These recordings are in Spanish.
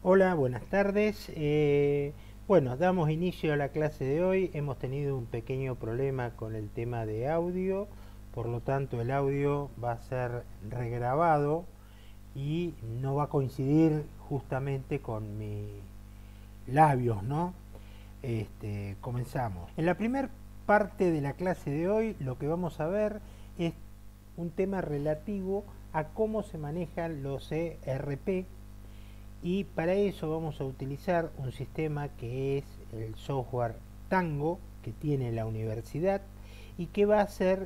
Hola, buenas tardes. Bueno, damos inicio a la clase de hoy. Hemos tenido un pequeño problema con el tema de audio, por lo tanto el audio va a ser regrabado y no va a coincidir justamente con mis labios, ¿no? Comenzamos. En la primera parte de la clase de hoy lo que vamos a ver es un tema relativo a cómo se manejan los ERP, y para eso vamos a utilizar un sistema que es el software Tango que tiene la universidad y que va a ser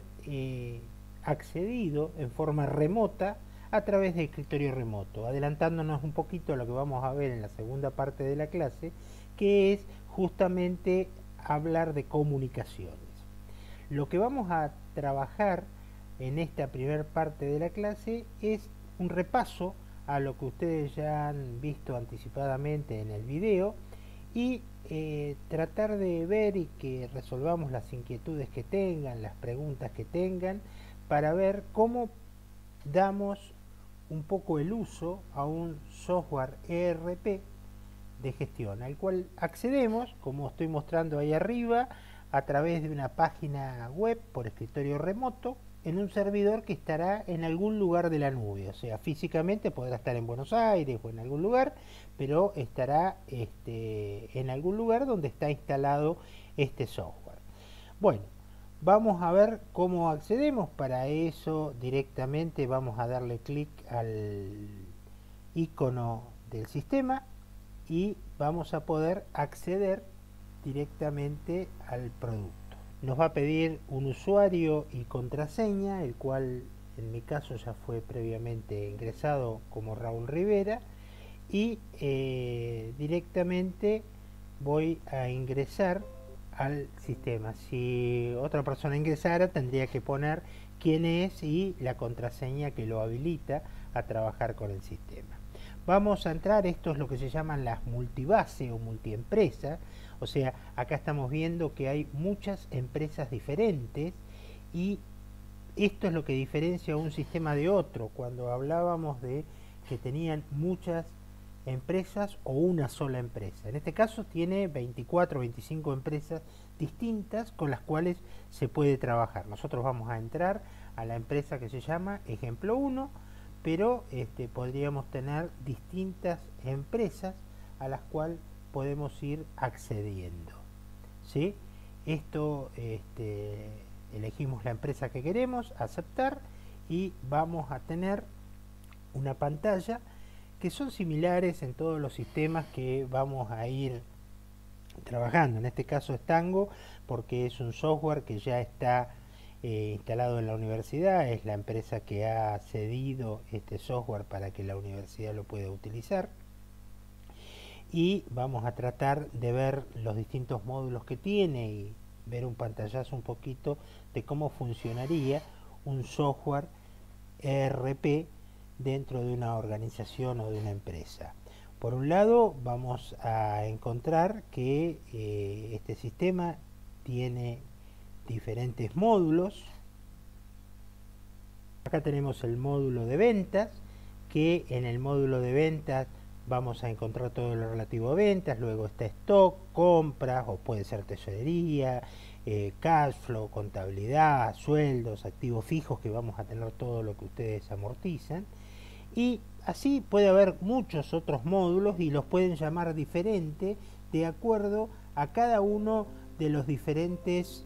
accedido en forma remota a través de escritorio remoto, adelantándonos un poquito a lo que vamos a ver en la segunda parte de la clase, que es justamente hablar de comunicaciones. Lo que vamos a trabajar en esta primera parte de la clase es un repaso a lo que ustedes ya han visto anticipadamente en el video y tratar de ver y que resolvamos las inquietudes que tengan, las preguntas que tengan, para ver cómo damos un poco el uso a un software ERP de gestión, al cual accedemos, como estoy mostrando ahí arriba, a través de una página web por escritorio remoto en un servidor que estará en algún lugar de la nube. O sea, físicamente podrá estar en Buenos Aires o en algún lugar, pero estará en algún lugar donde está instalado este software. Bueno, vamos a ver cómo accedemos. Para eso directamente vamos a darle clic al icono del sistema y vamos a poder acceder directamente al producto. Nos va a pedir un usuario y contraseña, el cual en mi caso ya fue previamente ingresado como Raúl Rivera, y directamente voy a ingresar al sistema. Si otra persona ingresara, tendría que poner quién es y la contraseña que lo habilita a trabajar con el sistema. Vamos a entrar, esto es lo que se llaman las multibase o multiempresas, o sea, acá estamos viendo que hay muchas empresas diferentes y esto es lo que diferencia un sistema de otro. Cuando hablábamos de que tenían muchas empresas o una sola empresa. En este caso tiene 24 o 25 empresas distintas con las cuales se puede trabajar. Nosotros vamos a entrar a la empresa que se llama Ejemplo 1, pero podríamos tener distintas empresas a las cuales podemos ir accediendo. ¿Sí? Esto elegimos la empresa que queremos, aceptar, y vamos a tener una pantalla que son similares en todos los sistemas que vamos a ir trabajando. En este caso es Tango porque es un software que ya está instalado en la universidad, es la empresa que ha cedido este software para que la universidad lo pueda utilizar, y vamos a tratar de ver los distintos módulos que tiene y ver un pantallazo un poquito de cómo funcionaría un software ERP dentro de una organización o de una empresa. Por un lado vamos a encontrar que este sistema tiene diferentes módulos. Acá tenemos el módulo de ventas, que en el módulo de ventas vamos a encontrar todo lo relativo a ventas. Luego está stock, compras, o puede ser tesorería, cash flow, contabilidad, sueldos, activos fijos, que vamos a tener todo lo que ustedes amortizan. Y así puede haber muchos otros módulos y los pueden llamar diferente de acuerdo a cada uno de los diferentes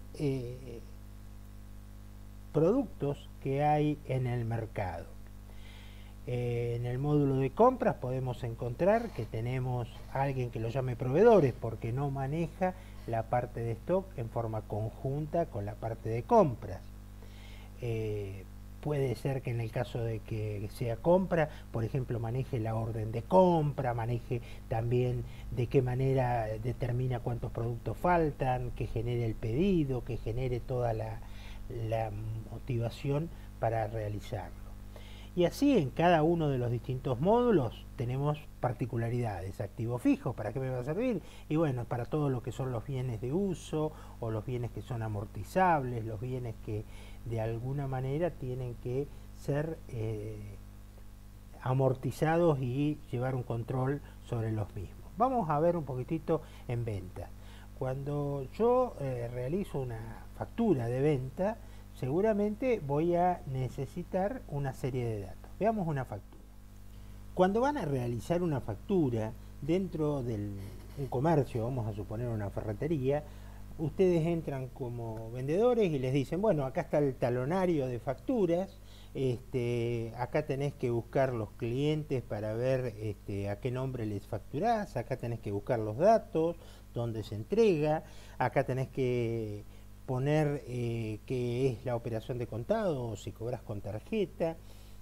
productos que hay en el mercado. En el módulo de compras podemos encontrar que tenemos a alguien que lo llame proveedores porque no maneja la parte de stock en forma conjunta con la parte de compras. Puede ser que en el caso de que sea compra, por ejemplo, maneje la orden de compra, maneje también de qué manera determina cuántos productos faltan, que genere el pedido, que genere toda la motivación para realizarlo. Y así en cada uno de los distintos módulos tenemos particularidades. Activo fijo, ¿para qué me va a servir? Y bueno, para todo lo que son los bienes de uso o los bienes que son amortizables, los bienes que de alguna manera tienen que ser amortizados y llevar un control sobre los mismos. Vamos a ver un poquitito en venta. Cuando yo realizo una factura de venta, seguramente voy a necesitar una serie de datos. Veamos una factura. Cuando van a realizar una factura dentro de un comercio, vamos a suponer una ferretería, ustedes entran como vendedores y les dicen, bueno, acá está el talonario de facturas, acá tenés que buscar los clientes para ver a qué nombre les facturás, acá tenés que buscar los datos, dónde se entrega, acá tenés que poner qué es la operación de contado o si cobras con tarjeta.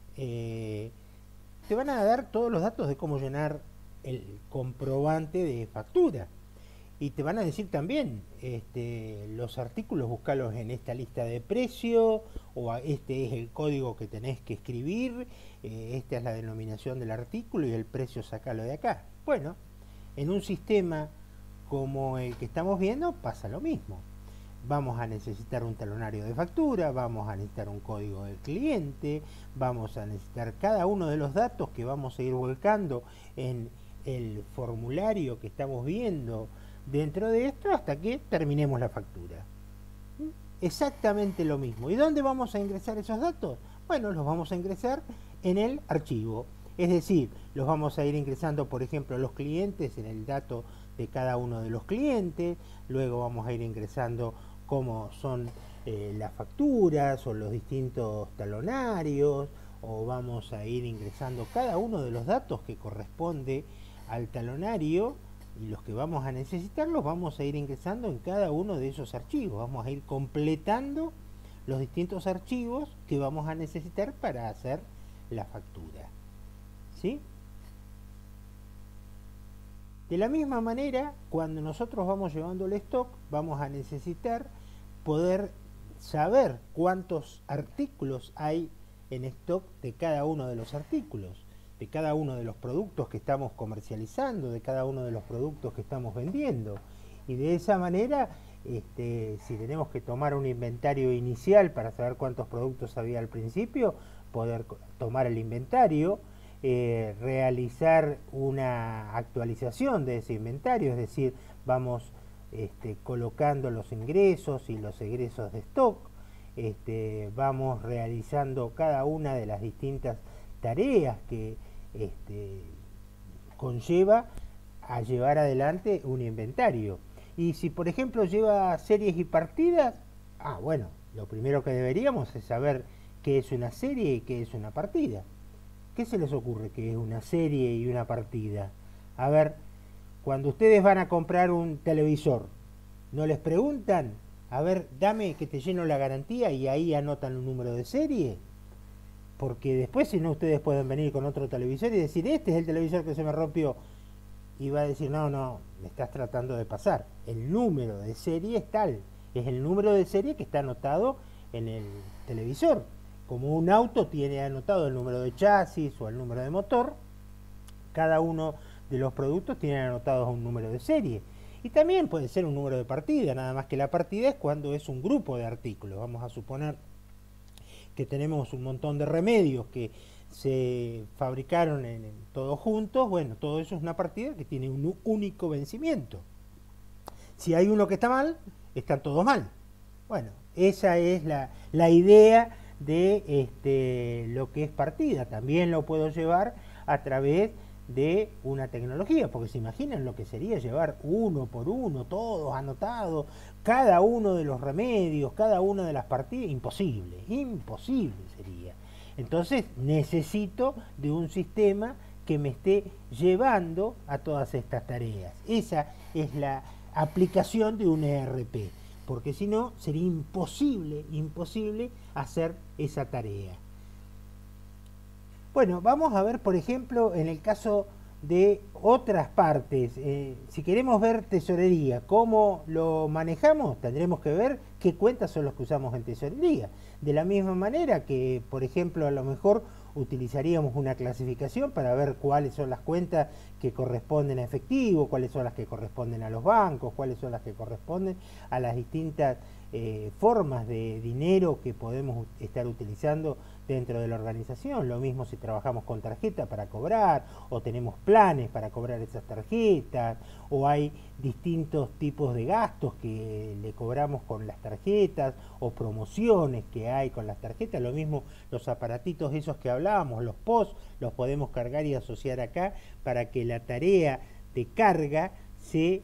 Te van a dar todos los datos de cómo llenar el comprobante de factura. Y te van a decir también, los artículos buscalos en esta lista de precio, o este es el código que tenés que escribir, esta es la denominación del artículo y el precio sacalo de acá. Bueno, en un sistema como el que estamos viendo pasa lo mismo. Vamos a necesitar un talonario de factura, vamos a necesitar un código del cliente, vamos a necesitar cada uno de los datos que vamos a ir volcando en el formulario que estamos viendo dentro de esto hasta que terminemos la factura. Exactamente lo mismo. ¿Y dónde vamos a ingresar esos datos? Bueno, los vamos a ingresar en el archivo. Es decir, los vamos a ir ingresando, por ejemplo, los clientes en el dato de cada uno de los clientes, luego vamos a ir ingresando cómo son las facturas o los distintos talonarios, o vamos a ir ingresando cada uno de los datos que corresponde al talonario, y los que vamos a necesitar los vamos a ir ingresando en cada uno de esos archivos. Vamos a ir completando los distintos archivos que vamos a necesitar para hacer la factura. ¿Sí? De la misma manera, cuando nosotros vamos llevando el stock, vamos a necesitar poder saber cuántos artículos hay en stock de cada uno de los artículos, de cada uno de los productos que estamos comercializando, de cada uno de los productos que estamos vendiendo. Y de esa manera, si tenemos que tomar un inventario inicial para saber cuántos productos había al principio, poder tomar el inventario, realizar una actualización de ese inventario, es decir, vamos colocando los ingresos y los egresos de stock, vamos realizando cada una de las distintas tareas que conlleva a llevar adelante un inventario. Y si por ejemplo lleva series y partidas, bueno, lo primero que deberíamos es saber qué es una serie y qué es una partida. ¿Qué se les ocurre que es una serie y una partida? A ver, cuando ustedes van a comprar un televisor, ¿no les preguntan? A ver, dame que te lleno la garantía y ahí anotan un número de serie. Porque después, si no, ustedes pueden venir con otro televisor y decir, este es el televisor que se me rompió. Y va a decir, no, me estás tratando de pasar. El número de serie es tal. Es el número de serie que está anotado en el televisor. Como un auto tiene anotado el número de chasis o el número de motor, cada uno de los productos tiene anotado un número de serie. Y también puede ser un número de partida, nada más que la partida es cuando es un grupo de artículos. Vamos a suponer que tenemos un montón de remedios que se fabricaron todos juntos. Bueno, todo eso es una partida que tiene un único vencimiento. Si hay uno que está mal, están todos mal. Bueno, esa es la idea de lo que es partida. También lo puedo llevar a través de una tecnología, porque se imaginan lo que sería llevar uno por uno, todos anotados, cada uno de los remedios, cada una de las partidas. Imposible sería. Entonces necesito de un sistema que me esté llevando a todas estas tareas. Esa es la aplicación de un ERP, porque si no sería imposible hacer esa tarea. Bueno, vamos a ver, por ejemplo, en el caso de otras partes. Si queremos ver tesorería, ¿cómo lo manejamos? Tendremos que ver qué cuentas son los que usamos en tesorería. De la misma manera que, por ejemplo, a lo mejor utilizaríamos una clasificación para ver cuáles son las cuentas que corresponden a efectivo, cuáles son las que corresponden a los bancos, cuáles son las que corresponden a las distintas formas de dinero que podemos estar utilizando dentro de la organización. Lo mismo si trabajamos con tarjeta para cobrar, o tenemos planes para cobrar esas tarjetas, o hay distintos tipos de gastos que le cobramos con las tarjetas, o promociones que hay con las tarjetas. Lo mismo los aparatitos esos que hablábamos, los POS, los podemos cargar y asociar acá para que la tarea de carga se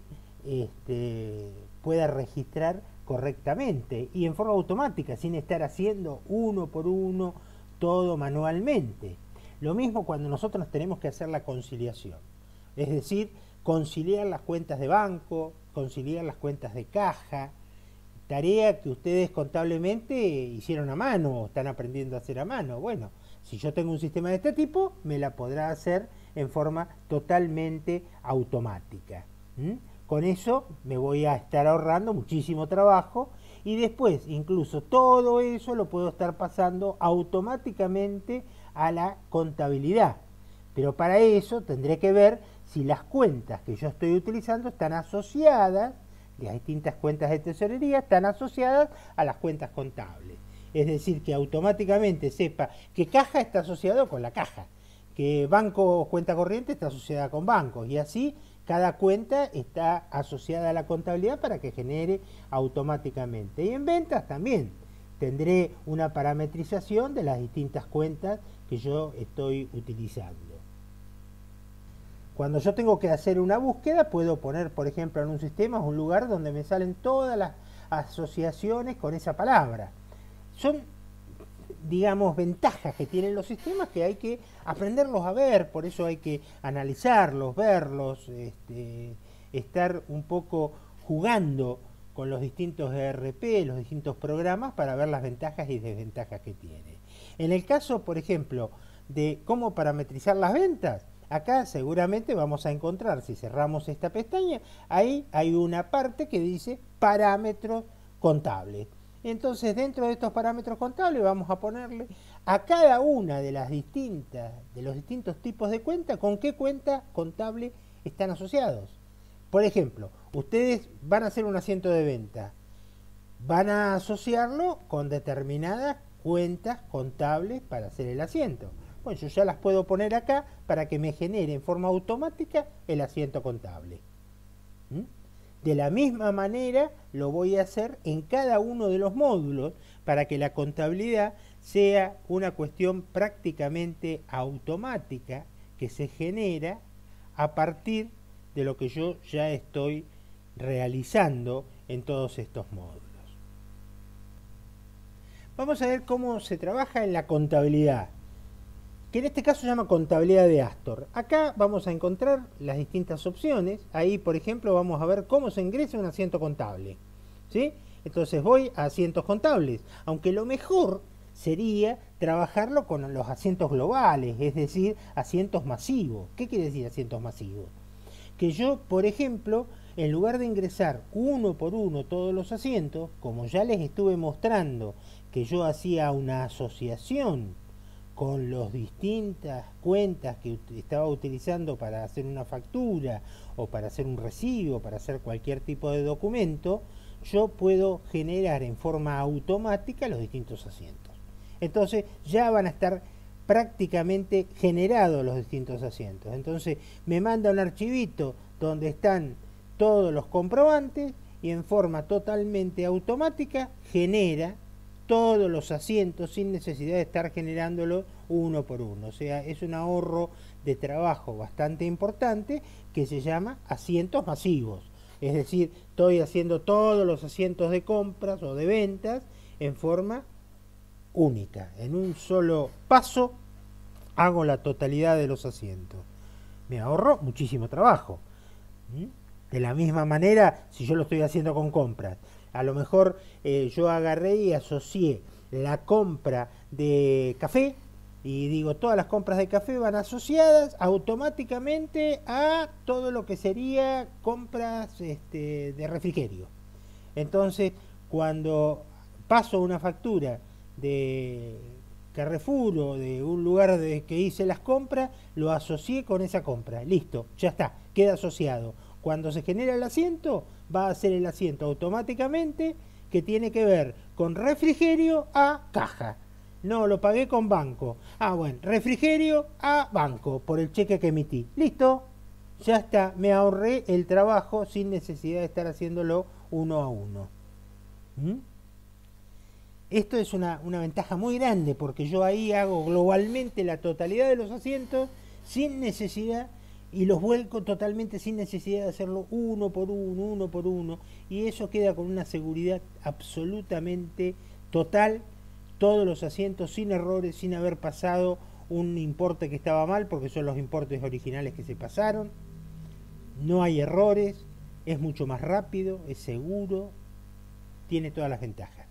pueda registrar correctamente y en forma automática, sin estar haciendo uno por uno todo manualmente. Lo mismo cuando nosotros tenemos que hacer la conciliación, es decir, conciliar las cuentas de banco, conciliar las cuentas de caja, tarea que ustedes contablemente hicieron a mano o están aprendiendo a hacer a mano. Bueno, si yo tengo un sistema de este tipo, me la podrá hacer en forma totalmente automática. Con eso me voy a estar ahorrando muchísimo trabajo y después incluso todo eso lo puedo estar pasando automáticamente a la contabilidad. Pero para eso tendré que ver si las cuentas que yo estoy utilizando están asociadas, las distintas cuentas de tesorería están asociadas a las cuentas contables. Es decir, que automáticamente sepa que caja está asociado con la caja, que banco o cuenta corriente está asociada con bancos, y así cada cuenta está asociada a la contabilidad para que genere automáticamente. Y en ventas también tendré una parametrización de las distintas cuentas que yo estoy utilizando. Cuando yo tengo que hacer una búsqueda, puedo poner, por ejemplo, en un sistema un lugar donde me salen todas las asociaciones con esa palabra. Son, digamos, ventajas que tienen los sistemas que hay que aprenderlos a ver, por eso hay que analizarlos, verlos, estar un poco jugando con los distintos ERP, los distintos programas para ver las ventajas y desventajas que tiene. En el caso, por ejemplo, de cómo parametrizar las ventas, acá seguramente vamos a encontrar, si cerramos esta pestaña, ahí hay una parte que dice parámetros contables. Entonces, dentro de estos parámetros contables vamos a ponerle a cada una de los distintos tipos de cuenta, con qué cuenta contable están asociados. Por ejemplo, ustedes van a hacer un asiento de venta, van a asociarlo con determinadas cuentas contables para hacer el asiento. Bueno, yo ya las puedo poner acá para que me genere en forma automática el asiento contable. De la misma manera lo voy a hacer en cada uno de los módulos para que la contabilidad sea una cuestión prácticamente automática que se genera a partir de lo que yo ya estoy realizando en todos estos módulos. Vamos a ver cómo se trabaja en la contabilidad, que en este caso se llama contabilidad de Astor. Acá vamos a encontrar las distintas opciones. Ahí, por ejemplo, vamos a ver cómo se ingresa un asiento contable, ¿sí? Entonces voy a asientos contables, aunque lo mejor sería trabajarlo con los asientos globales, es decir, asientos masivos. ¿Qué quiere decir asientos masivos? Que yo, por ejemplo, en lugar de ingresar uno por uno todos los asientos, como ya les estuve mostrando que yo hacía una asociación con las distintas cuentas que estaba utilizando para hacer una factura o para hacer un recibo, para hacer cualquier tipo de documento, yo puedo generar en forma automática los distintos asientos. Entonces ya van a estar prácticamente generados los distintos asientos. Entonces me manda un archivito donde están todos los comprobantes y en forma totalmente automática genera todos los asientos sin necesidad de estar generándolo uno por uno. O sea, es un ahorro de trabajo bastante importante que se llama asientos masivos. Es decir, estoy haciendo todos los asientos de compras o de ventas en forma única. En un solo paso hago la totalidad de los asientos. Me ahorro muchísimo trabajo. De la misma manera, si yo lo estoy haciendo con compras, a lo mejor yo agarré y asocié la compra de café y digo, todas las compras de café van asociadas automáticamente a todo lo que sería compras de refrigerio. Entonces, cuando paso una factura de Carrefour o de un lugar que hice las compras, lo asocié con esa compra. Listo, ya está, queda asociado. Cuando se genera el asiento, va a ser el asiento automáticamente que tiene que ver con refrigerio a caja. No, lo pagué con banco. Ah, bueno, refrigerio a banco por el cheque que emití. Listo, ya está, me ahorré el trabajo sin necesidad de estar haciéndolo uno a uno. ¿Mm? Esto es una ventaja muy grande porque yo ahí hago globalmente la totalidad de los asientos sin necesidad y los vuelco totalmente sin necesidad de hacerlo uno por uno, y eso queda con una seguridad absolutamente total, todos los asientos sin errores, sin haber pasado un importe que estaba mal, porque son los importes originales que se pasaron, no hay errores, es mucho más rápido, es seguro, tiene todas las ventajas.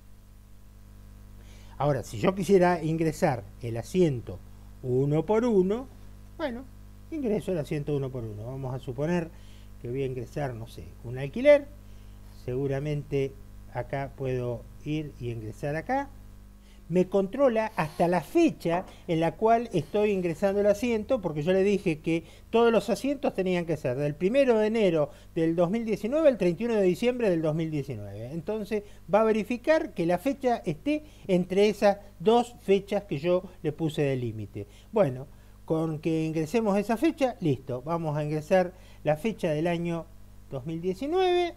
Ahora, si yo quisiera ingresar el asiento uno por uno, bueno, ingreso el asiento uno por uno. Vamos a suponer que voy a ingresar, no sé, un alquiler. Seguramente acá puedo ir y ingresar acá. Me controla hasta la fecha en la cual estoy ingresando el asiento, porque yo le dije que todos los asientos tenían que ser del 1 de enero del 2019 al 31 de diciembre del 2019. Entonces va a verificar que la fecha esté entre esas dos fechas que yo le puse de límite. Bueno, con que ingresemos esa fecha, listo. Vamos a ingresar la fecha del año 2019.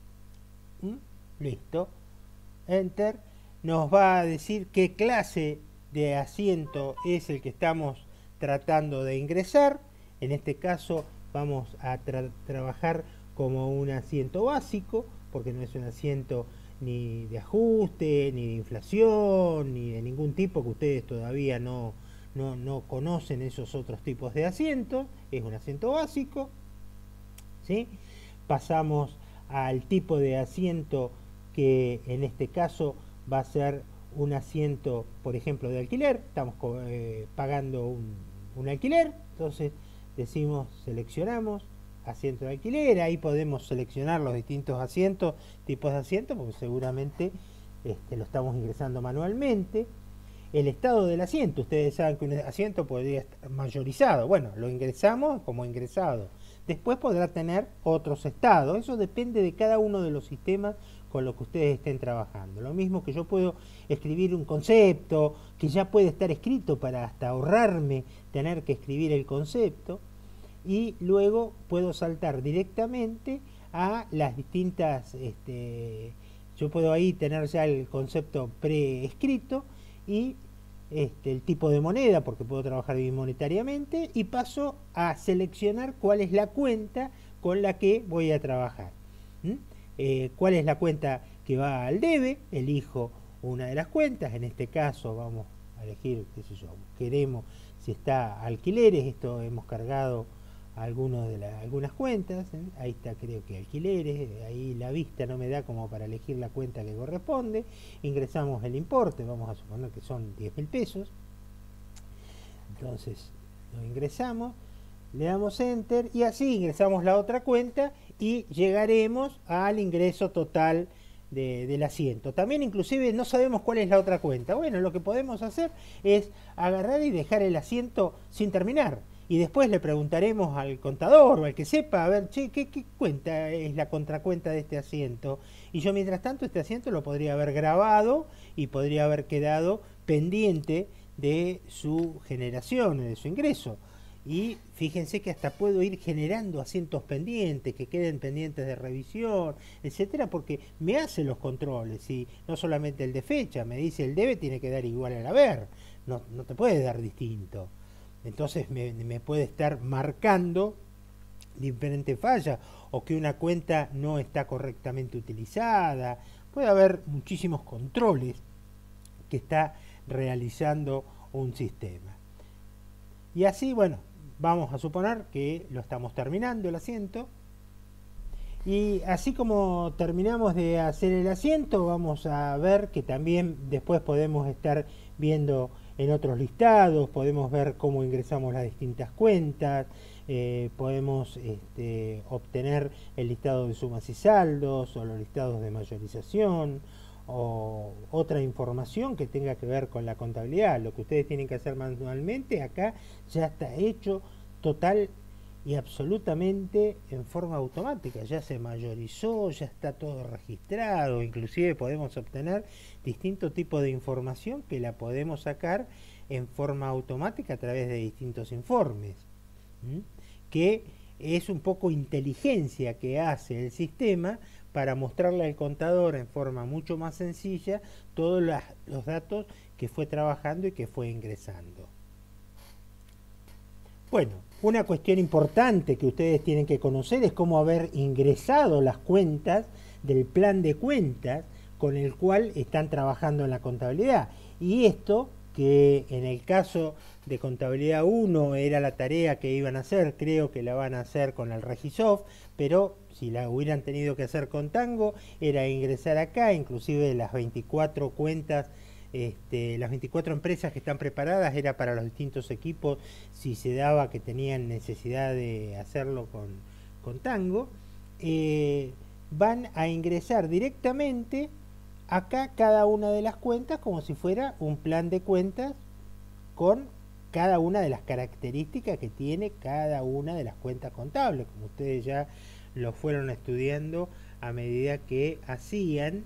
Listo. Enter. Nos va a decir qué clase de asiento es el que estamos tratando de ingresar. En este caso vamos a trabajar como un asiento básico, porque no es un asiento ni de ajuste, ni de inflación, ni de ningún tipo, que ustedes todavía no conocen esos otros tipos de asientos. Es un asiento básico, ¿sí? Pasamos al tipo de asiento que en este caso va a ser un asiento, por ejemplo, de alquiler. Estamos pagando un alquiler, entonces decimos, seleccionamos asiento de alquiler. Ahí podemos seleccionar los distintos asientos, tipos de asientos, porque seguramente lo estamos ingresando manualmente. El estado del asiento, ustedes saben que un asiento podría estar mayorizado, bueno, lo ingresamos como ingresado. Después podrá tener otros estados, eso depende de cada uno de los sistemas con los que ustedes estén trabajando. Lo mismo que yo puedo escribir un concepto que ya puede estar escrito para hasta ahorrarme tener que escribir el concepto, y luego puedo saltar directamente a las distintas, yo puedo ahí tener ya el concepto preescrito y el tipo de moneda, porque puedo trabajar bimonetariamente, y paso a seleccionar cuál es la cuenta con la que voy a trabajar. ¿Cuál es la cuenta que va al debe? Elijo una de las cuentas. En este caso vamos a elegir, qué sé yo, queremos, si está alquileres, esto hemos cargado algunas cuentas, ahí está, creo que alquileres, ahí la vista no me da como para elegir la cuenta que corresponde. Ingresamos el importe, vamos a suponer que son 10.000 pesos, entonces lo ingresamos, le damos enter y así ingresamos la otra cuenta y llegaremos al ingreso total del asiento. También inclusive no sabemos cuál es la otra cuenta. Bueno, lo que podemos hacer es agarrar y dejar el asiento sin terminar, y después le preguntaremos al contador o al que sepa, a ver, che, ¿qué cuenta es la contracuenta de este asiento? Y yo mientras tanto este asiento lo podría haber grabado y podría haber quedado pendiente de su generación, de su ingreso. Y fíjense que hasta puedo ir generando asientos pendientes, que queden pendientes de revisión, etcétera, porque me hace los controles, y no solamente el de fecha, me dice el debe tiene que dar igual al haber, no te puede dar distinto. Entonces me puede estar marcando diferentes fallas, o que una cuenta no está correctamente utilizada. Puede haber muchísimos controles que está realizando un sistema. Y así, bueno, vamos a suponer que lo estamos terminando el asiento. Y así como terminamos de hacer el asiento, vamos a ver que también después podemos estar viendo en otros listados, podemos ver cómo ingresamos las distintas cuentas, podemos obtener el listado de sumas y saldos, o los listados de mayorización, o otra información que tenga que ver con la contabilidad. Lo que ustedes tienen que hacer manualmente acá ya está hecho total y absolutamente en forma automática. Ya se mayorizó, ya está todo registrado, inclusive podemos obtener distintos tipos de información que la podemos sacar en forma automática a través de distintos informes. ¿Mm? Que es un poco inteligencia que hace el sistema para mostrarle al contador en forma mucho más sencilla todos los datos que fue trabajando y que fue ingresando. Bueno, una cuestión importante que ustedes tienen que conocer es cómo haber ingresado las cuentas del plan de cuentas con el cual están trabajando en la contabilidad. Y esto, que en el caso de contabilidad 1 era la tarea que iban a hacer, creo que la van a hacer con el Regisoft, pero si la hubieran tenido que hacer con Tango, era ingresar acá, inclusive las 24 cuentas, las 24 empresas que están preparadas era para los distintos equipos, si se daba que tenían necesidad de hacerlo con Tango, van a ingresar directamente acá cada una de las cuentas como si fuera un plan de cuentas con cada una de las características que tiene cada una de las cuentas contables, como ustedes ya lo fueron estudiando a medida que hacían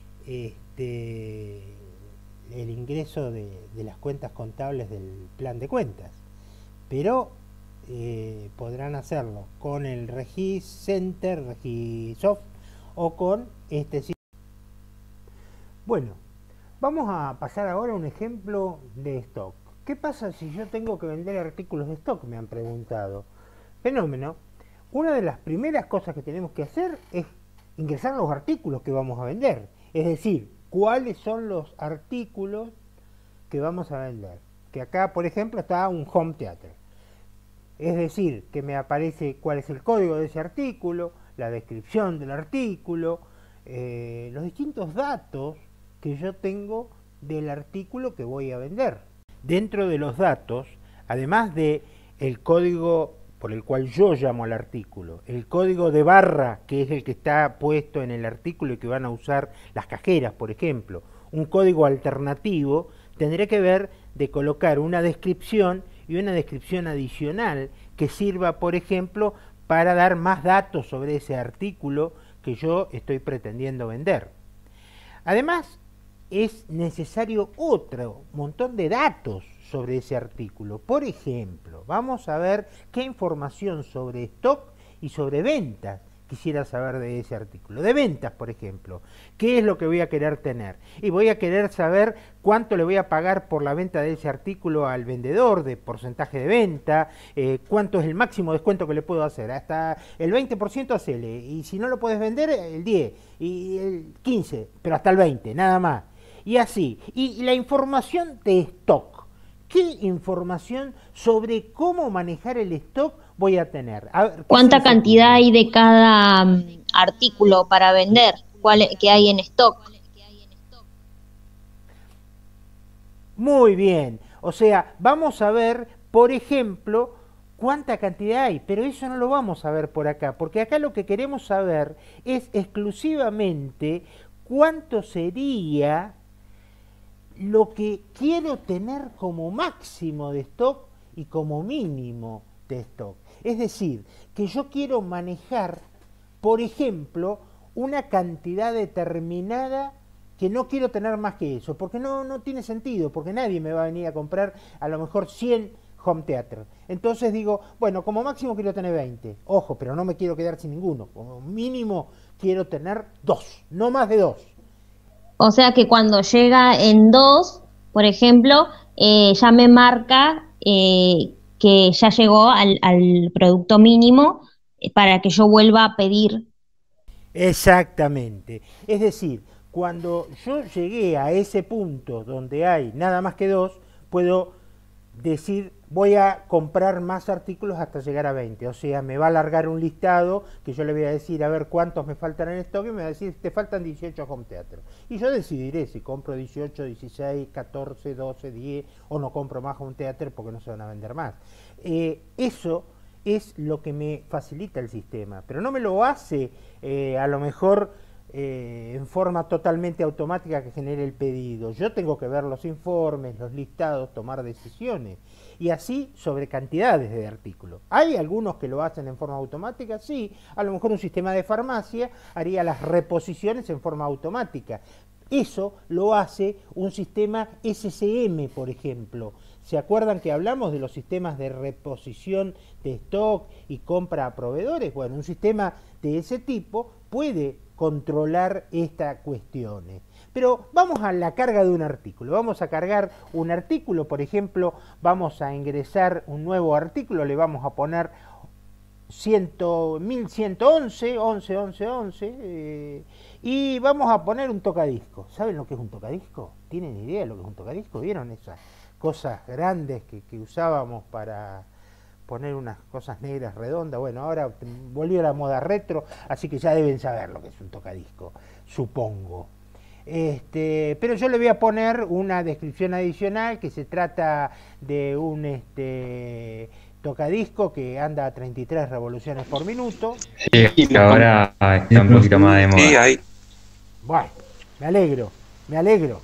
el ingreso de las cuentas contables del plan de cuentas. Pero podrán hacerlo con el Regicenter, Regisoft o con este sistema. Bueno, vamos a pasar ahora a un ejemplo de stock. ¿Qué pasa si yo tengo que vender artículos de stock? Me han preguntado. Fenómeno. Una de las primeras cosas que tenemos que hacer es ingresar los artículos que vamos a vender. Es decir, cuáles son los artículos que vamos a vender. Que acá, por ejemplo, está un home theater. Es decir, que me aparece cuál es el código de ese artículo, la descripción del artículo, los distintos datos que yo tengo del artículo que voy a vender. Dentro de los datos, además de el código por el cual yo llamo al artículo, el código de barra, que es el que está puesto en el artículo y que van a usar las cajeras, por ejemplo, un código alternativo, tendré que ver de colocar una descripción y una descripción adicional que sirva, por ejemplo, para dar más datos sobre ese artículo que yo estoy pretendiendo vender. Además, es necesario otro montón de datos sobre ese artículo. Por ejemplo, vamos a ver qué información sobre stock y sobre ventas quisiera saber de ese artículo. De ventas, por ejemplo, ¿qué es lo que voy a querer tener? Y voy a querer saber cuánto le voy a pagar por la venta de ese artículo al vendedor, de porcentaje de venta, cuánto es el máximo descuento que le puedo hacer. Hasta el 20% hacele, y si no lo puedes vender, el 10, y el 15, pero hasta el 20, nada más. Y así. Y la información de stock. ¿Qué información sobre cómo manejar el stock voy a tener? A ver, ¿Cuánta cantidad hay de cada artículo para vender? ¿Qué hay en stock? Muy bien. O sea, vamos a ver, por ejemplo, cuánta cantidad hay, pero eso no lo vamos a ver por acá, porque acá lo que queremos saber es exclusivamente cuánto sería lo que quiero tener como máximo de stock y como mínimo de stock. Es decir, que yo quiero manejar, por ejemplo, una cantidad determinada que no quiero tener más que eso, porque no tiene sentido, porque nadie me va a venir a comprar a lo mejor 100 home theater. Entonces digo, bueno, como máximo quiero tener 20. Ojo, pero no me quiero quedar sin ninguno. Como mínimo quiero tener 2, no más de 2. O sea que cuando llega en 2, por ejemplo, ya me marca que ya llegó al producto mínimo para que yo vuelva a pedir. Exactamente. Es decir, cuando yo llegué a ese punto donde hay nada más que 2, puedo decir voy a comprar más artículos hasta llegar a 20. O sea, me va a alargar un listado que yo le voy a decir a ver cuántos me faltan en stock y me va a decir te faltan 18 home theater. Y yo decidiré si compro 18, 16, 14, 12, 10 o no compro más home theater porque no se van a vender más. Eso es lo que me facilita el sistema, pero no me lo hace a lo mejor en forma totalmente automática que genere el pedido. Yo tengo que ver los informes, los listados, tomar decisiones. Y así sobre cantidades de artículos. ¿Hay algunos que lo hacen en forma automática? Sí, a lo mejor un sistema de farmacia haría las reposiciones en forma automática. Eso lo hace un sistema SCM, por ejemplo. ¿Se acuerdan que hablamos de los sistemas de reposición de stock y compra a proveedores? Bueno, un sistema de ese tipo puede controlar estas cuestiones. Pero vamos a la carga de un artículo. Vamos a cargar un artículo, por ejemplo, vamos a ingresar un nuevo artículo, le vamos a poner 1111, 11, y vamos a poner un tocadisco. ¿Saben lo que es un tocadisco? ¿Tienen idea de lo que es un tocadisco? ¿Vieron esas cosas grandes que usábamos para poner unas cosas negras redondas? Bueno, ahora volvió la moda retro, así que ya deben saber lo que es un tocadisco, supongo. Pero yo le voy a poner una descripción adicional que se trata de un tocadisco que anda a 33 revoluciones por minuto. Sí, ahora está un poquito más de moda. Sí, ahí. Bueno, me alegro, me alegro.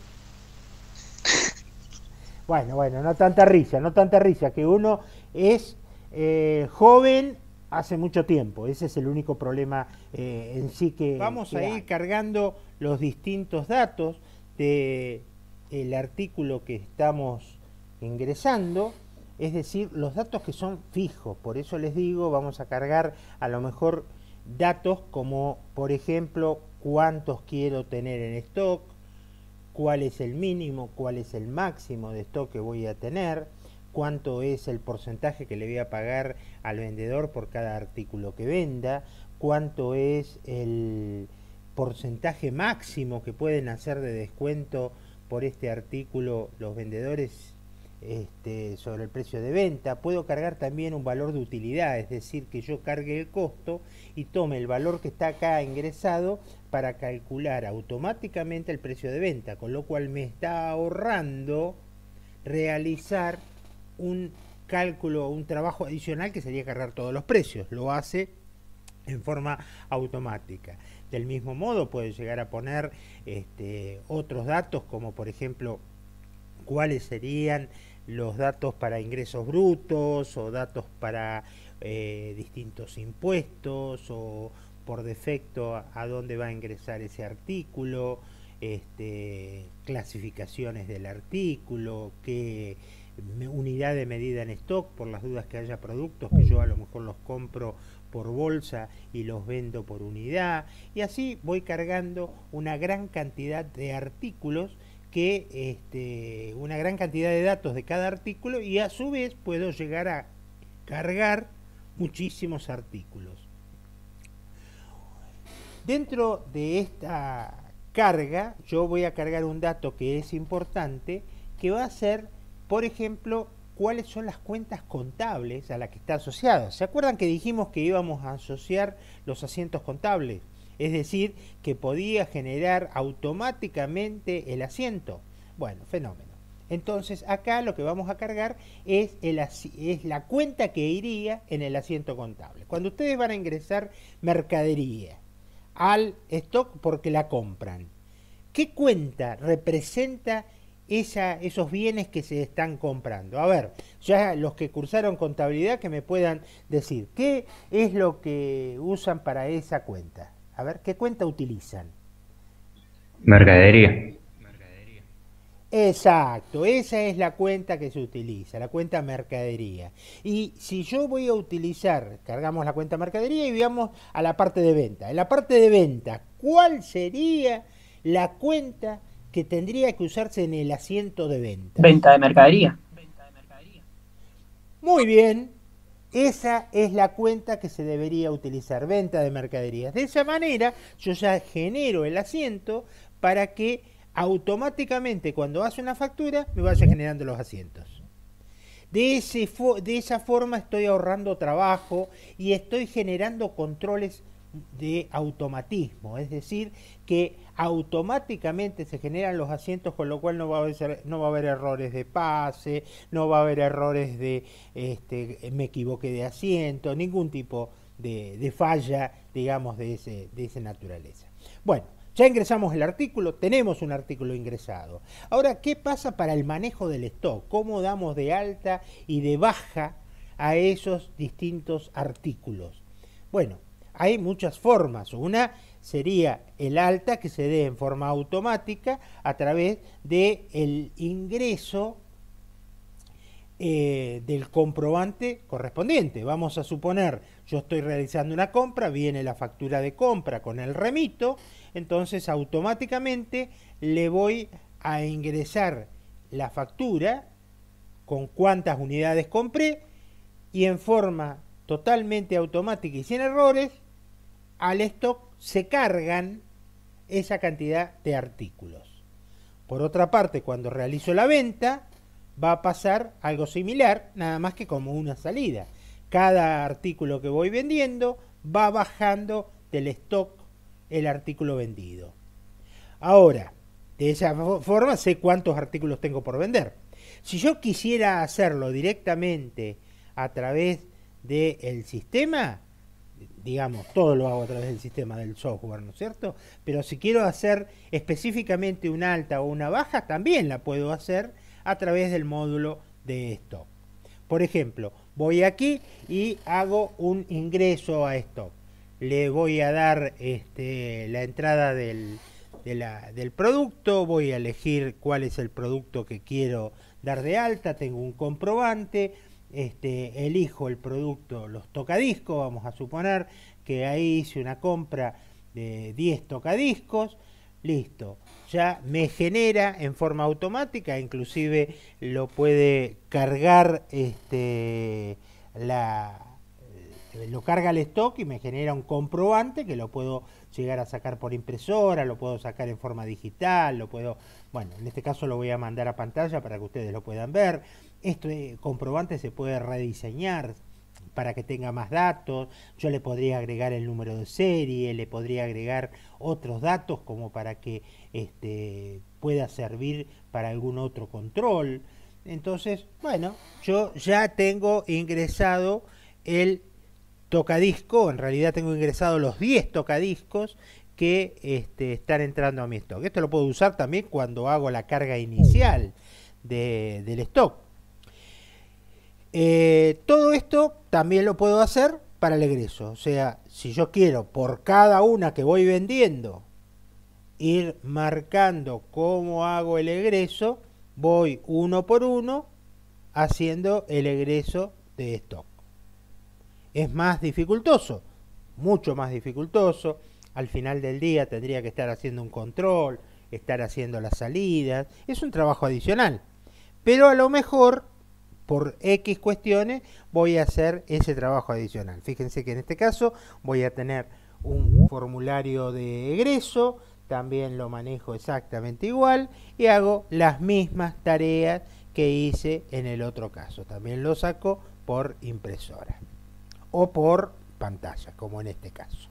Bueno, no tanta risa, que uno es joven hace mucho tiempo. Ese es el único problema en sí que... Vamos a ir cargando los distintos datos del artículo que estamos ingresando, es decir, los datos que son fijos. Por eso les digo, vamos a cargar a lo mejor datos como, por ejemplo, cuántos quiero tener en stock, cuál es el mínimo, cuál es el máximo de stock que voy a tener, cuánto es el porcentaje que le voy a pagar al vendedor por cada artículo que venda, cuánto es el porcentaje máximo que pueden hacer de descuento por este artículo los vendedores sobre el precio de venta. Puedo cargar también un valor de utilidad, es decir, que yo cargue el costo y tome el valor que está acá ingresado para calcular automáticamente el precio de venta, con lo cual me está ahorrando realizar un cálculo, un trabajo adicional que sería cargar todos los precios. Lo hace en forma automática. Del mismo modo puede llegar a poner otros datos, como por ejemplo cuáles serían los datos para ingresos brutos o datos para distintos impuestos, o por defecto a dónde va a ingresar ese artículo, clasificaciones del artículo, qué unidad de medida en stock, por las dudas que haya productos que yo a lo mejor los compro por bolsa y los vendo por unidad, y así voy cargando una gran cantidad de artículos, una gran cantidad de datos de cada artículo, y a su vez puedo llegar a cargar muchísimos artículos. Dentro de esta carga yo voy a cargar un dato que es importante, que va a ser, por ejemplo, cuáles son las cuentas contables a las que está asociado. ¿Se acuerdan que dijimos que íbamos a asociar los asientos contables? Es decir, que podía generar automáticamente el asiento. Bueno, fenómeno. Entonces acá lo que vamos a cargar es la cuenta que iría en el asiento contable. Cuando ustedes van a ingresar mercadería al stock porque la compran, ¿qué cuenta representa esos bienes que se están comprando? A ver, ya los que cursaron contabilidad que me puedan decir, ¿qué es lo que usan para esa cuenta? A ver, ¿qué cuenta utilizan? Mercadería. Exacto, esa es la cuenta que se utiliza, la cuenta mercadería. Y si yo voy a utilizar, cargamos la cuenta mercadería y vamos a la parte de venta. En la parte de venta, ¿cuál sería la cuenta que tendría que usarse en el asiento de venta? Venta de mercadería. Muy bien, esa es la cuenta que se debería utilizar, venta de mercaderías. De esa manera yo ya genero el asiento para que automáticamente cuando hace una factura me vaya generando los asientos. De esa forma estoy ahorrando trabajo y estoy generando controles de automatismo, es decir, que automáticamente se generan los asientos, con lo cual no va a haber errores de pase, no va a haber errores de me equivoqué de asiento, ningún tipo de falla, digamos, de esa naturaleza. Bueno, ya ingresamos el artículo, tenemos un artículo ingresado. Ahora, ¿qué pasa para el manejo del stock? ¿Cómo damos de alta y de baja a esos distintos artículos? Bueno, hay muchas formas. Una sería el alta que se dé en forma automática a través del ingreso del comprobante correspondiente. Vamos a suponer, yo estoy realizando una compra, viene la factura de compra con el remito, entonces automáticamente le voy a ingresar la factura con cuántas unidades compré y en forma totalmente automática y sin errores al stock se cargan esa cantidad de artículos. Por otra parte, cuando realizo la venta va a pasar algo similar, nada más que como una salida. Cada artículo que voy vendiendo va bajando del stock el artículo vendido. Ahora, de esa forma sé cuántos artículos tengo por vender. Si yo quisiera hacerlo directamente a través del sistema, digamos, todo lo hago a través del sistema del software, ¿no es cierto? Pero si quiero hacer específicamente una alta o una baja, también la puedo hacer a través del módulo de stock. Por ejemplo, voy aquí y hago un ingreso a stock. Le voy a dar la entrada del producto, voy a elegir cuál es el producto que quiero dar de alta, tengo un comprobante, elijo el producto, los tocadiscos, vamos a suponer que ahí hice una compra de 10 tocadiscos, listo, ya me genera en forma automática, inclusive lo puede cargar, lo carga el stock y me genera un comprobante que lo puedo llegar a sacar por impresora, lo puedo sacar en forma digital, lo puedo, bueno, en este caso lo voy a mandar a pantalla para que ustedes lo puedan ver. Este comprobante se puede rediseñar para que tenga más datos, yo le podría agregar el número de serie, le podría agregar otros datos como para que pueda servir para algún otro control. Entonces, bueno, yo ya tengo ingresado el tocadisco, en realidad tengo ingresado los 10 tocadiscos que están entrando a mi stock. Esto lo puedo usar también cuando hago la carga inicial del stock. Todo esto también lo puedo hacer para el egreso, o sea, si yo quiero por cada una que voy vendiendo ir marcando cómo hago el egreso, voy uno por uno haciendo el egreso de stock. Es más dificultoso, mucho más dificultoso. Al final del día tendría que estar haciendo un control, estar haciendo las salidas, es un trabajo adicional, pero a lo mejor por X cuestiones voy a hacer ese trabajo adicional. Fíjense que en este caso voy a tener un formulario de egreso, también lo manejo exactamente igual y hago las mismas tareas que hice en el otro caso. También lo saco por impresora o por pantalla, como en este caso.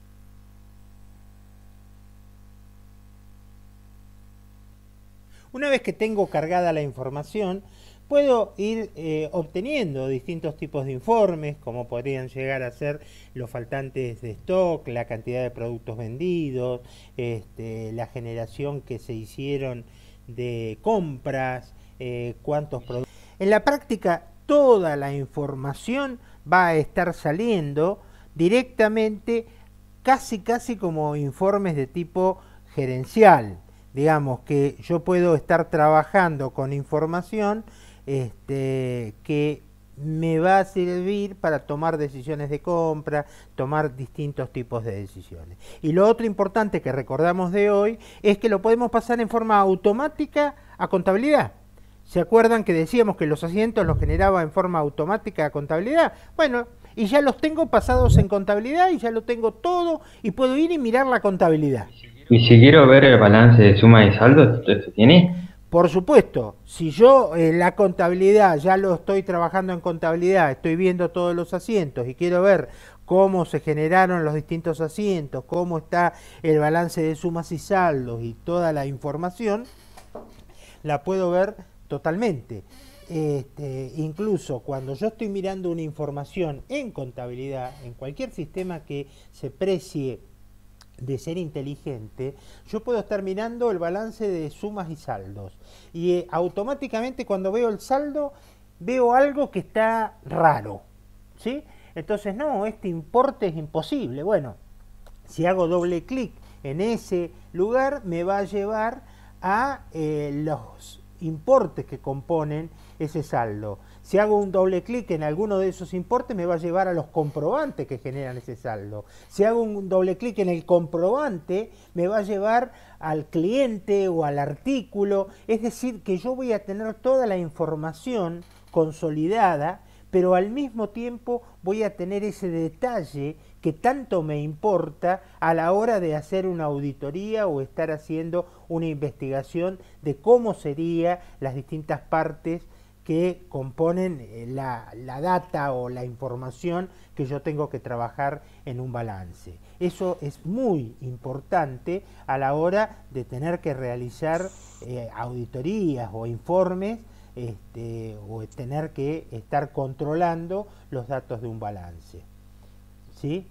Una vez que tengo cargada la información, puedo ir obteniendo distintos tipos de informes, como podrían llegar a ser los faltantes de stock, la cantidad de productos vendidos, la generación que se hicieron de compras, cuántos productos. En la práctica, toda la información va a estar saliendo directamente, casi como informes de tipo gerencial. Digamos que yo puedo estar trabajando con información que me va a servir para tomar decisiones de compra, tomar distintos tipos de decisiones. Y lo otro importante que recordamos de hoy es que lo podemos pasar en forma automática a contabilidad. ¿Se acuerdan que decíamos que los asientos los generaba en forma automática a contabilidad? Bueno, y ya los tengo pasados en contabilidad y ya lo tengo todo y puedo ir y mirar la contabilidad. Y si quiero ver el balance de suma y saldo, ¿esto tiene? Por supuesto, si yo la contabilidad, ya lo estoy trabajando en contabilidad, estoy viendo todos los asientos y quiero ver cómo se generaron los distintos asientos, cómo está el balance de sumas y saldos y toda la información, la puedo ver totalmente. Incluso cuando yo estoy mirando una información en contabilidad, en cualquier sistema que se precie de ser inteligente, yo puedo estar mirando el balance de sumas y saldos y automáticamente cuando veo el saldo veo algo que está raro, ¿sí? Entonces, no, este importe es imposible. Bueno, si hago doble clic en ese lugar, me va a llevar a los importes que componen ese saldo. Si hago un doble clic en alguno de esos importes, me va a llevar a los comprobantes que generan ese saldo. Si hago un doble clic en el comprobante, me va a llevar al cliente o al artículo. Es decir, que yo voy a tener toda la información consolidada, pero al mismo tiempo voy a tener ese detalle que tanto me importa a la hora de hacer una auditoría o estar haciendo una investigación de cómo serían las distintas partes que componen la data o la información que yo tengo que trabajar en un balance. Eso es muy importante a la hora de tener que realizar auditorías o informes o tener que estar controlando los datos de un balance. ¿Sí?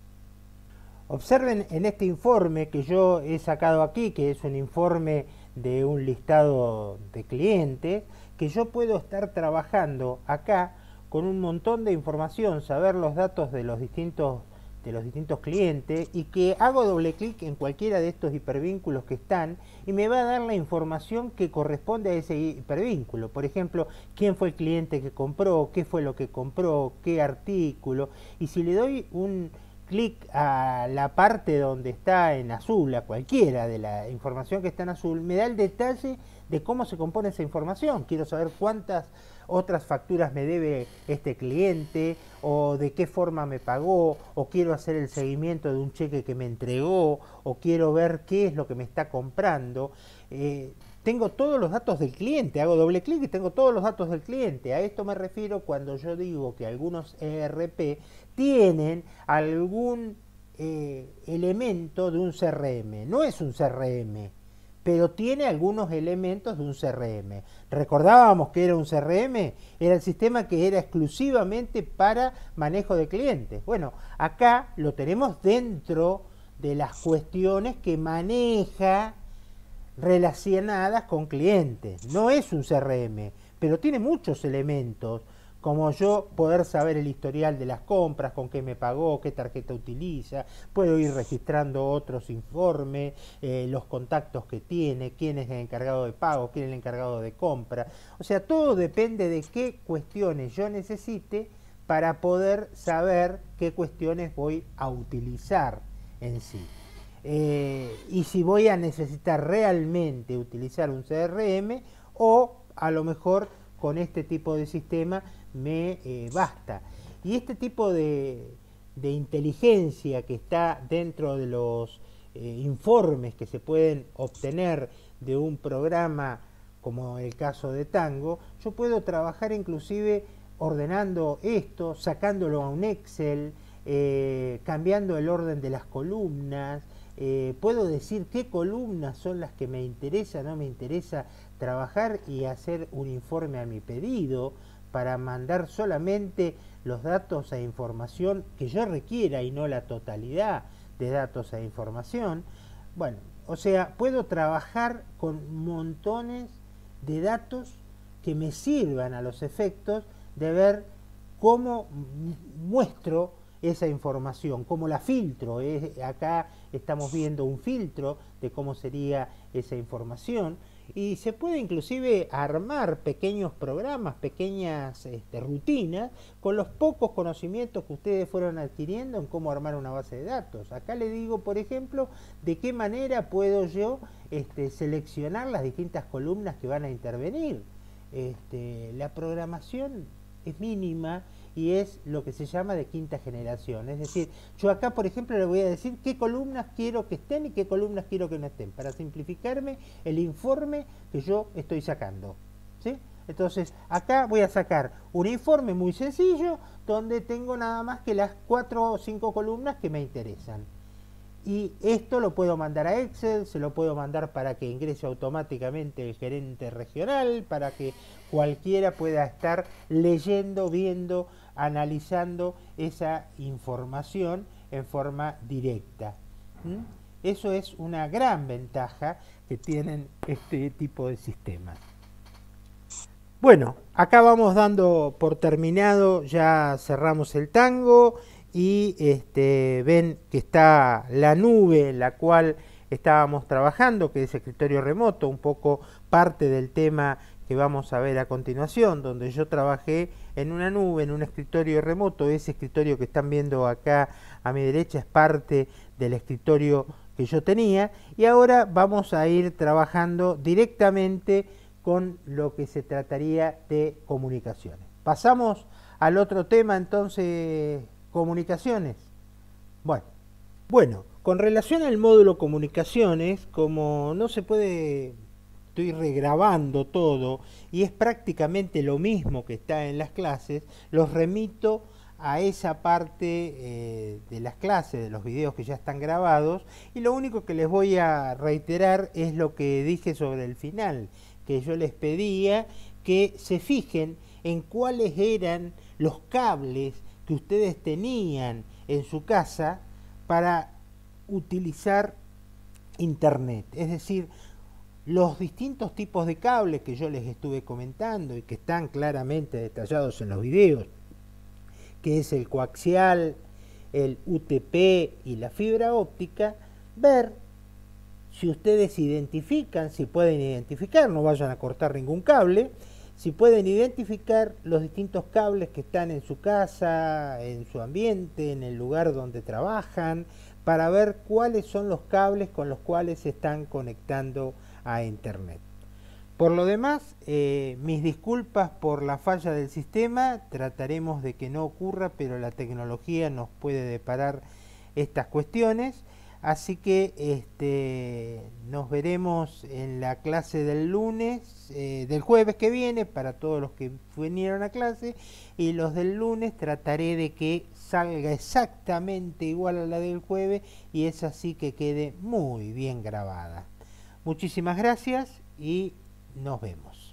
Observen en este informe que yo he sacado aquí, que es un informe de un listado de clientes, que yo puedo estar trabajando acá con un montón de información, saber los datos de los distintos clientes, y que hago doble clic en cualquiera de estos hipervínculos que están y me va a dar la información que corresponde a ese hipervínculo. Por ejemplo, quién fue el cliente que compró, qué fue lo que compró, qué artículo. Y si le doy un clic a la parte donde está en azul, a cualquiera de la información que está en azul, me da el detalle de cómo se compone esa información. Quiero saber cuántas otras facturas me debe este cliente, o de qué forma me pagó, o quiero hacer el seguimiento de un cheque que me entregó, o quiero ver qué es lo que me está comprando. Tengo todos los datos del cliente, hago doble clic y tengo todos los datos del cliente. A esto me refiero cuando yo digo que algunos ERP tienen algún elemento de un CRM. No es un CRM, pero tiene algunos elementos de un CRM. Recordábamos que era un CRM, era el sistema que era exclusivamente para manejo de clientes. Bueno, acá lo tenemos dentro de las cuestiones que maneja relacionadas con clientes. No es un CRM, pero tiene muchos elementos, como yo poder saber el historial de las compras, con qué me pagó, qué tarjeta utiliza, puedo ir registrando otros informes, los contactos que tiene, quién es el encargado de pago, quién es el encargado de compra. O sea, todo depende de qué cuestiones yo necesite para poder saber qué cuestiones voy a utilizar en sí. Y si voy a necesitar realmente utilizar un CRM, o a lo mejor con este tipo de sistema me basta. Y este tipo de inteligencia que está dentro de los informes que se pueden obtener de un programa como el caso de Tango, yo puedo trabajar inclusive ordenando esto, sacándolo a un Excel, cambiando el orden de las columnas. Puedo decir qué columnas son las que me interesa, no me interesa trabajar, y hacer un informe a mi pedido para mandar solamente los datos e información que yo requiera y no la totalidad de datos e información. Bueno, o sea, puedo trabajar con montones de datos que me sirvan a los efectos de ver cómo muestro esa información, cómo la filtro. Acá estamos viendo un filtro de cómo sería esa información, y se puede inclusive armar pequeños programas, pequeñas rutinas, con los pocos conocimientos que ustedes fueron adquiriendo en cómo armar una base de datos. Acá le digo, por ejemplo, de qué manera puedo yo seleccionar las distintas columnas que van a intervenir. La programación es mínima y es lo que se llama de quinta generación. Es decir, yo acá, por ejemplo, le voy a decir qué columnas quiero que estén y qué columnas quiero que no estén, para simplificarme el informe que yo estoy sacando, ¿sí? Entonces, acá voy a sacar un informe muy sencillo, donde tengo nada más que las 4 o 5 columnas que me interesan. Y esto lo puedo mandar a Excel, se lo puedo mandar para que ingrese automáticamente el gerente regional, para que cualquiera pueda estar leyendo, viendo, analizando esa información en forma directa. ¿Mm? Eso es una gran ventaja que tienen este tipo de sistemas. Bueno, acá vamos dando por terminado, ya cerramos el tango y ven que está la nube en la cual estábamos trabajando, que es escritorio remoto, un poco parte del tema que vamos a ver a continuación, donde yo trabajé en una nube, en un escritorio remoto. Ese escritorio que están viendo acá a mi derecha es parte del escritorio que yo tenía, y ahora vamos a ir trabajando directamente con lo que se trataría de comunicaciones. Pasamos al otro tema entonces, comunicaciones. Bueno, con relación al módulo comunicaciones, como no se puede, estoy regrabando todo y es prácticamente lo mismo que está en las clases, los remito a esa parte de las clases, de los videos que ya están grabados, y lo único que les voy a reiterar es lo que dije sobre el final, que yo les pedía que se fijen en cuáles eran los cables que ustedes tenían en su casa para utilizar internet, es decir, los distintos tipos de cables que yo les estuve comentando y que están claramente detallados en los videos, que es el coaxial, el UTP y la fibra óptica, ver si ustedes identifican, si pueden identificar, no vayan a cortar ningún cable, si pueden identificar los distintos cables que están en su casa, en su ambiente, en el lugar donde trabajan, para ver cuáles son los cables con los cuales se están conectando a internet. Por lo demás, mis disculpas por la falla del sistema, trataremos de que no ocurra, pero la tecnología nos puede deparar estas cuestiones. Así que nos veremos en la clase del lunes, del jueves que viene, para todos los que vinieron a clase, y los del lunes trataré de que salga exactamente igual a la del jueves, y es así que quede muy bien grabada. Muchísimas gracias y nos vemos.